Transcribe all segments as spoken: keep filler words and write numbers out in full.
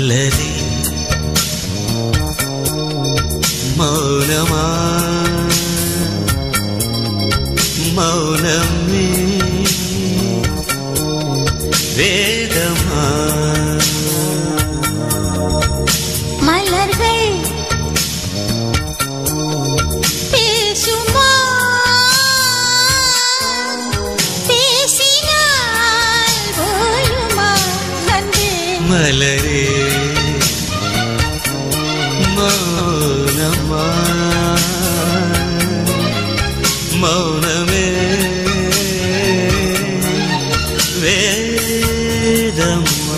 மலரே மௌனமா மௌனமே வேதமா மலர்கள் பேசுமா பேசினால் போயுமா அன்பே மலரே மௌனமா மௌனமே வேதமா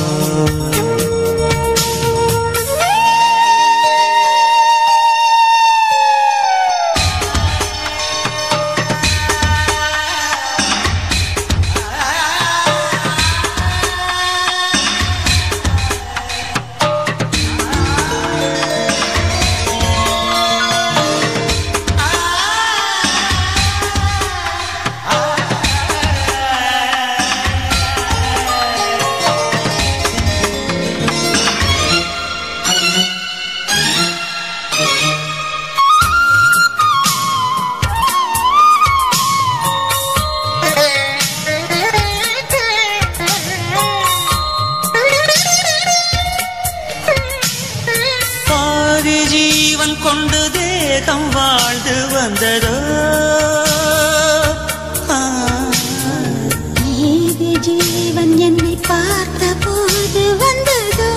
கொண்டு தேகம் வாழ்ந்து வந்ததோ ஏது ஜீவன் என்னை பார்த்த போது வந்ததோ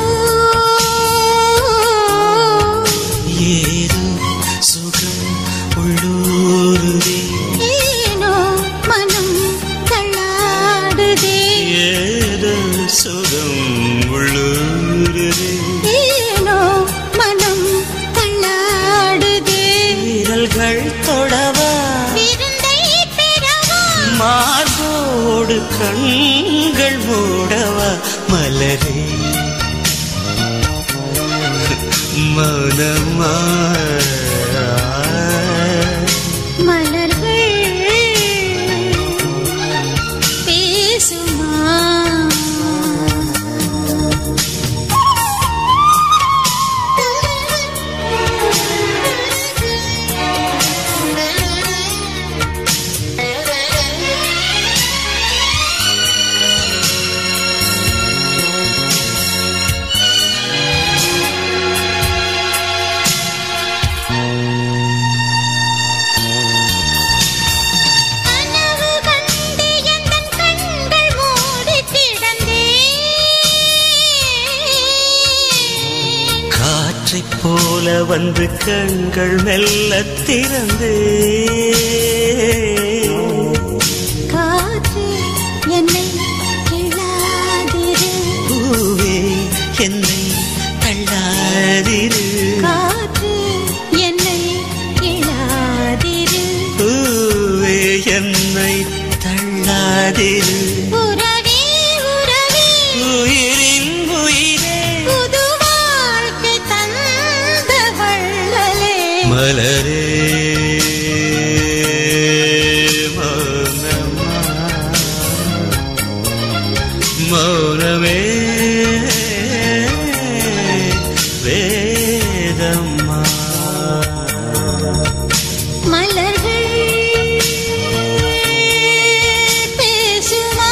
ஏதோ சுகம் உள்ளூருதே ஏனோ மனம் தள்ளாடுதே ஏதோ சுகம் உள்ளூருதே ஏனோ மனம் விரல்கள் தொடவா விருந்தை பெறவா மார்போடு கண்கள் மூடவா மலரே மௌனமா மலர்கள் பேசுமா போல வந்து கண்கள் மெல்ல திறந்தே காற்று என்னை கிள்ளாதிரு பூவே என்னை தள்ளாதிரு காற்று என்னை கிள்ளாதிரு பூவே என்னை தள்ளாதிரு உறவே உறவே உயிரின் உயிரே புது வாழ்க்கை தந்த வள்ளலே மலரே மௌனமா மௌனமே வேதமா மலர்கள் பேசுமா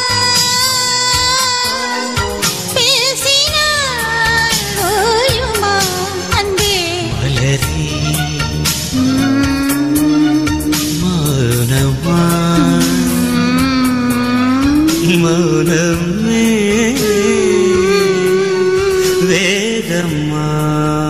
பேசினால் ஓயுமா அன்பே மலரே மௌனமா மௌனமே வேதமா